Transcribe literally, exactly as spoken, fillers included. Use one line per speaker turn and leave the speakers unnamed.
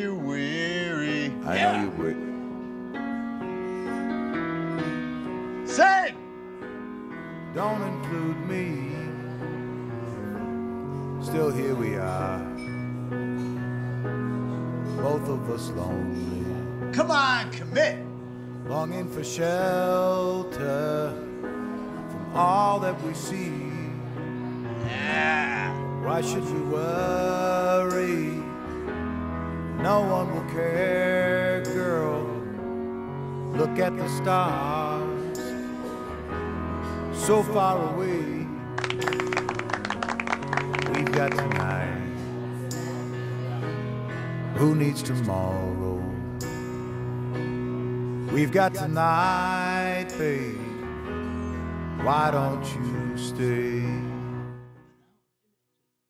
you're weary.
I
Yeah.
know you're weary.
Sing!
Don't include me. Still here we are, both of us lonely.
Come on, commit.
Longing for shelter from all that we see.
Yeah.
Why should we worry? No one will care, girl. Look at the stars, so far away. We've got tonight. Who needs tomorrow? We've got tonight, babe. Why don't you stay?